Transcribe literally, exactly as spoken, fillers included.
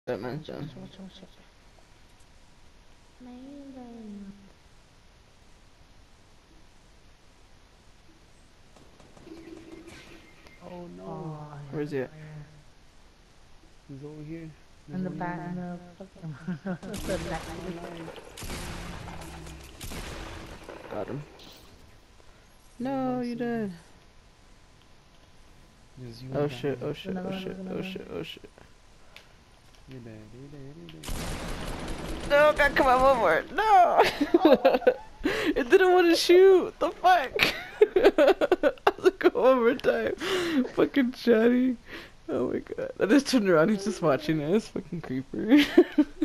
That man's done. Oh no. Oh, Where is he at? He's over here. He's in the over back, here. in the fucking the back. Got him. No, you dead. There's you Oh and shit, that oh guy. shit, oh shit, oh shit, oh shit. You're dead, you're dead, you're dead. No, gotta come out more. No! It didn't want to shoot. The fuck? I was like, go over time. Fucking chatty. Oh my god. I just turned around, he's just watching us. Fucking creeper.